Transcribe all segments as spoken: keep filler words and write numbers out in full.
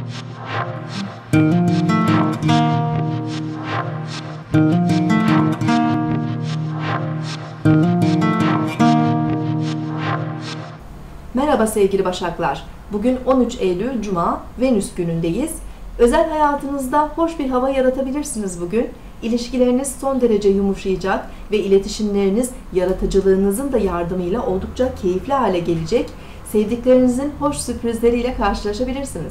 Merhaba sevgili Başaklar. Bugün on üç Eylül Cuma, Venüs günündeyiz. Özel hayatınızda hoş bir hava yaratabilirsiniz bugün. İlişkileriniz son derece yumuşayacak ve iletişimleriniz yaratıcılığınızın da yardımıyla oldukça keyifli hale gelecek. Sevdiklerinizin hoş sürprizleriyle karşılaşabilirsiniz.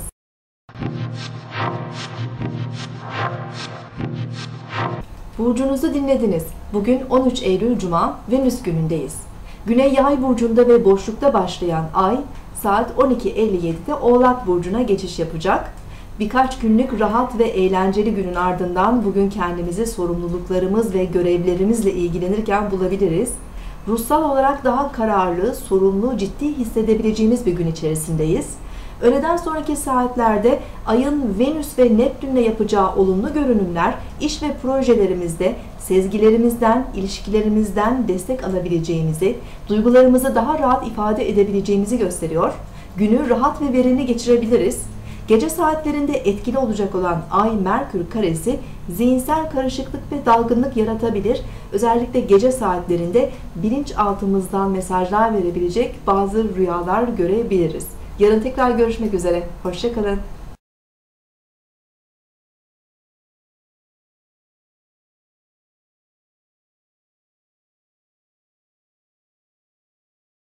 Burcunuzu dinlediniz. Bugün on üç Eylül Cuma, Venüs günündeyiz. Güney Yay burcunda ve boşlukta başlayan ay saat on iki elli yedi'de Oğlak burcuna geçiş yapacak. Birkaç günlük rahat ve eğlenceli günün ardından bugün kendimizi sorumluluklarımız ve görevlerimizle ilgilenirken bulabiliriz. Ruhsal olarak daha kararlı, sorumlu, ciddi hissedebileceğimiz bir gün içerisindeyiz. Öğleden sonraki saatlerde ayın Venüs ve Neptün'le yapacağı olumlu görünümler iş ve projelerimizde sezgilerimizden, ilişkilerimizden destek alabileceğimizi, duygularımızı daha rahat ifade edebileceğimizi gösteriyor. Günü rahat ve verimli geçirebiliriz. Gece saatlerinde etkili olacak olan Ay-Merkür karesi zihinsel karışıklık ve dalgınlık yaratabilir. Özellikle gece saatlerinde bilinçaltımızdan mesajlar verebilecek bazı rüyalar görebiliriz. Yarın tekrar görüşmek üzere. Hoşça kalın.